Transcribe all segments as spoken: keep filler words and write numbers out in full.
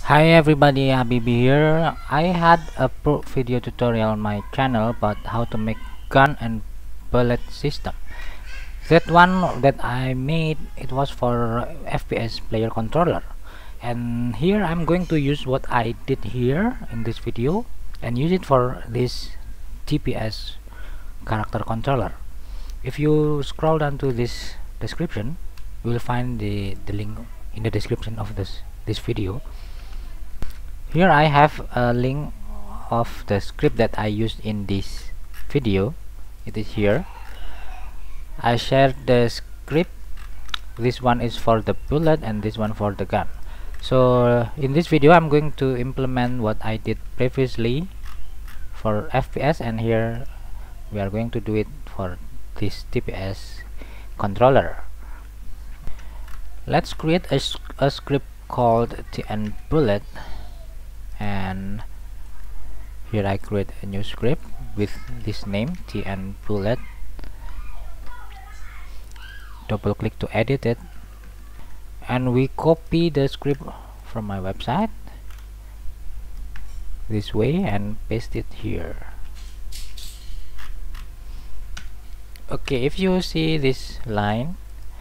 Hi everybody, Habibi here. I had a pro video tutorial on my channel about how to make gun and bullet system. That one that I made, it was for F P S player controller, and here I'm going to use what I did here in this video and use it for this T P S character controller. If you scroll down to this description, you will find the, the link in the description of this this video. Here I have a link of the script that I used in this video. It is here. I shared the script. This one is for the bullet and this one for the gun. So in this video I'm going to implement what I did previously for F P S, and here we are going to do it for this T P S controller. Let's create a, a script called T N bullet, and here I create a new script with this name T N bullet. Double click to edit it, and we copy the script from my website this way and paste it here. Okay, if you see this line,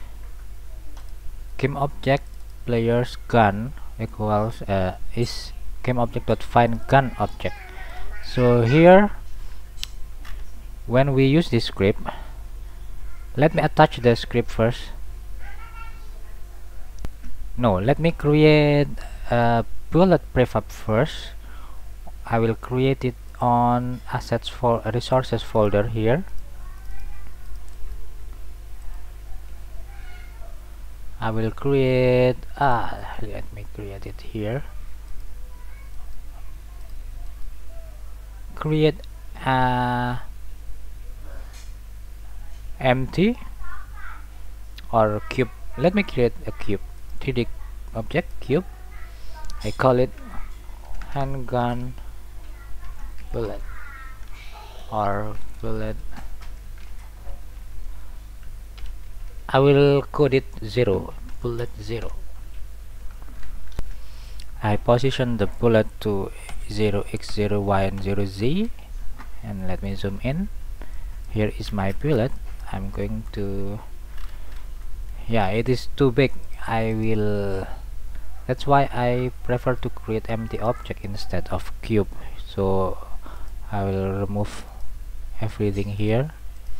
game object player's gun equals uh, is game object dot find gun object. So here when we use this script, let me attach the script first. No, let me create a bullet prefab first. I will create it on assets for resources folder here. I will create ah let me create it here. Create a empty or cube. Let me create a cube, three D object cube. I call it handgun bullet or bullet. I will code it zero, bullet zero. I position the bullet to zero x zero y and zero z, and let me zoom in. Here is my bullet. I'm going to, yeah, it is too big. I will, that's why I prefer to create empty object instead of cube. So I will remove everything here,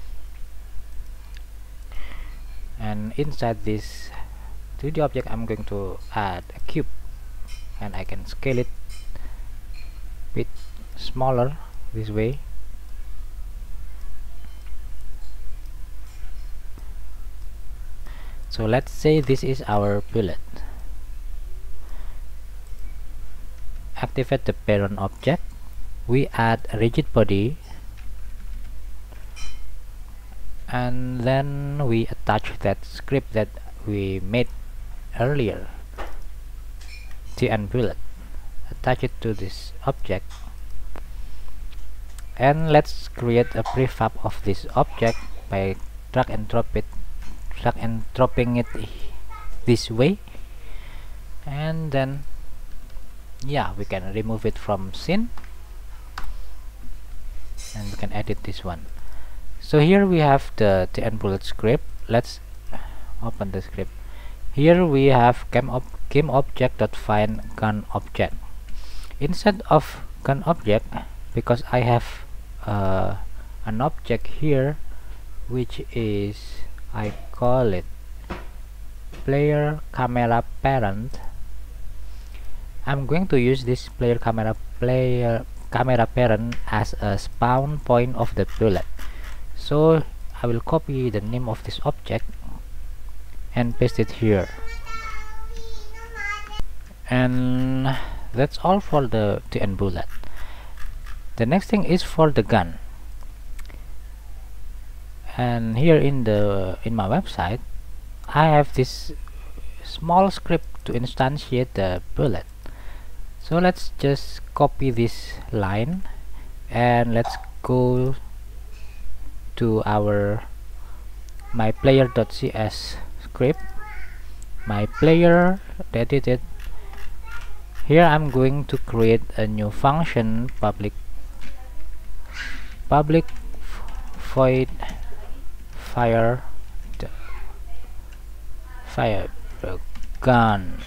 and inside this three D object I'm going to add a cube, and I can scale it a bit smaller this way. So let's say this is our bullet. Activate the parent object. We add a rigid body, and then we attach that script that we made earlier, T N bullet. Attach it to this object, and let's create a prefab of this object by drag and drop it drag and dropping it this way, and then yeah, we can remove it from scene and we can edit this one. So here we have the T N bullet script. Let's open the script. Here we have game, ob game object dot find gun object. Instead of gun object, because I have uh, an object here which is, I call it player camera parent, I'm going to use this player camera player camera parent as a spawn point of the bullet. So I will copy the name of this object and paste it here, and that's all for the T N bullet. The next thing is for the gun, and here in the in my website I have this small script to instantiate the bullet. So let's just copy this line and let's go to our my player.cs script, my player edited, Here I'm going to create a new function, public public void fire the fire the gun,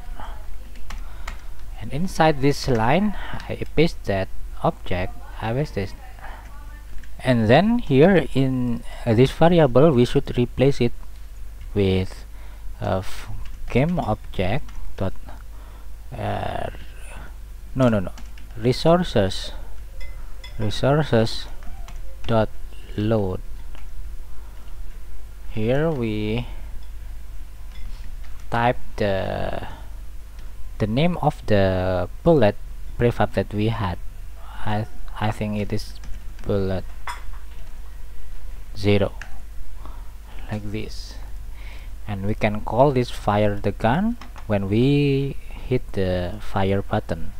and inside this line I paste that object. I paste this, and then here in uh, this variable we should replace it with uh, game object dot uh, no no no resources resources dot load. Here we type the the name of the bullet prefab that we had. I I think it is bullet zero, like this, and we can call this fire the gun when we hit the fire button.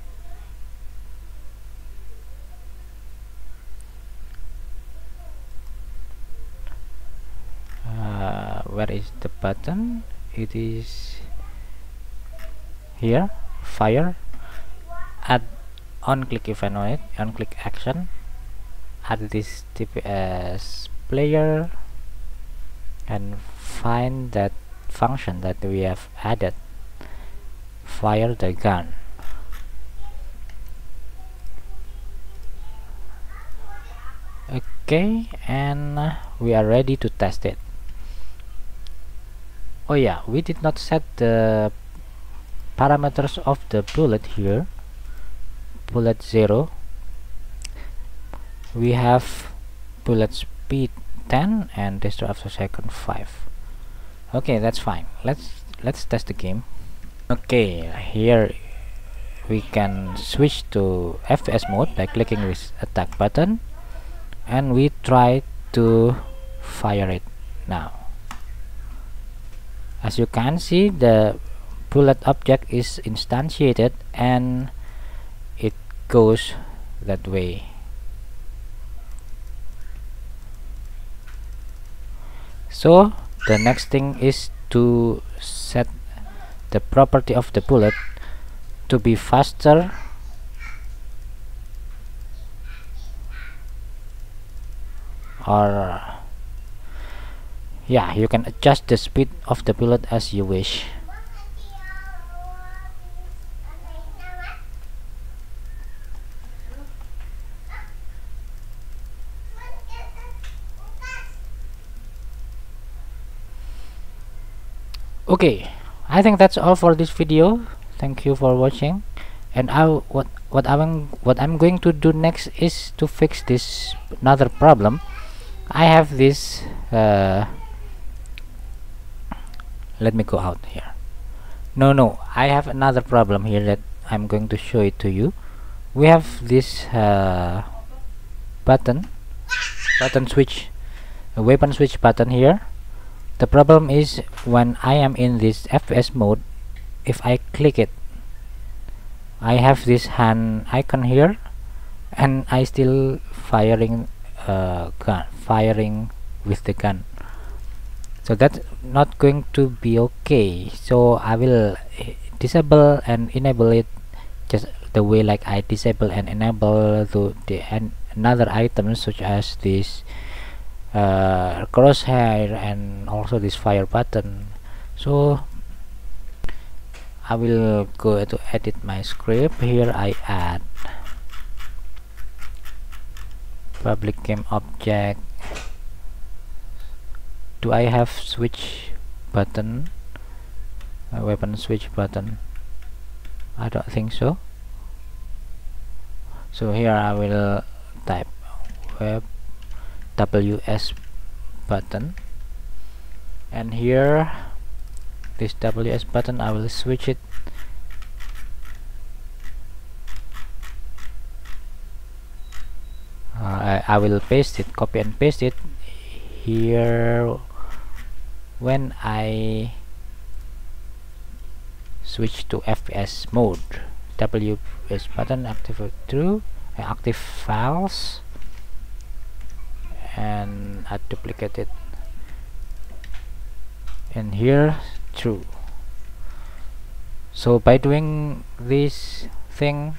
Uh, where is the button? It is here, fire. Add on click event on it, on click action, add this T P S player, and find that function that we have added, fire the gun. Okay, and uh, we are ready to test it. Oh yeah, we did not set the parameters of the bullet here. Bullet zero, we have bullet speed ten and destroy after second five. Okay, that's fine. Let's let's test the game. Okay, here we can switch to F P S mode by clicking this attack button, and we try to fire it now. As you can see, the bullet object is instantiated and it goes that way. So the next thing is to set the property of the bullet to be faster or yeah, you can adjust the speed of the bullet as you wish. Okay, I think that's all for this video. Thank you for watching, and I what what I'm what I'm going to do next is to fix this another problem. I have this uh, let me go out here. No, no, I have another problem here that I'm going to show it to you. We have this uh, button, button switch, a weapon switch button here. The problem is when I am in this F P S mode, if I click it, I have this hand icon here, and I still firing uh, gun, firing with the gun. So that's not going to be okay. So I will disable and enable it just the way like I disable and enable to the and another items such as this uh, crosshair and also this fire button. So I will go to edit my script. Here I add public game object. Do I have switch button, a weapon switch button? I don't think so. So here I will type web W S button, and here this W S button I will switch it uh, I, I will paste it, copy and paste it here. When I switch to F P S mode, W S button activate through uh, active files, and I duplicate it, and here true. So by doing this thing,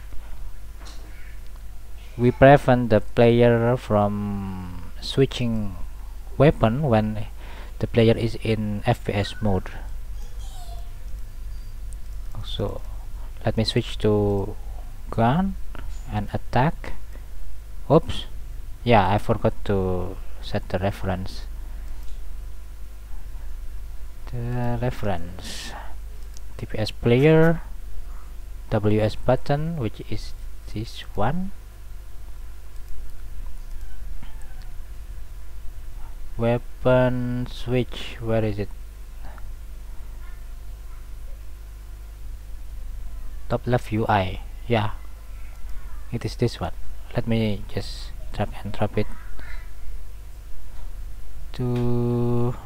we prevent the player from switching weapon when the player is in F P S mode. So let me switch to gun and attack. Oops, yeah, I forgot to set the reference. The reference T P S player, W S button, which is this one. Weapon switch, where is it? Top left U I, yeah, it is this one. Let me just drag and drop it to,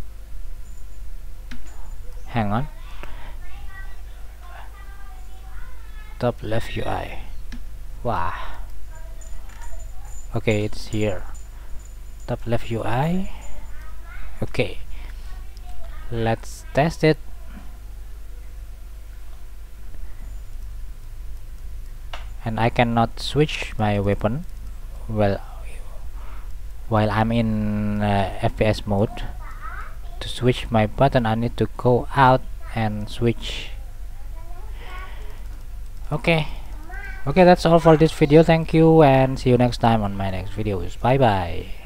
hang on, top left U I. Wow, okay, it's here, top left U I. Okay, let's test it. And I cannot switch my weapon well while I'm in uh, F P S mode. To switch my button, I need to go out and switch. Okay, okay, that's all for this video. Thank you, and see you next time on my next videos. Bye bye.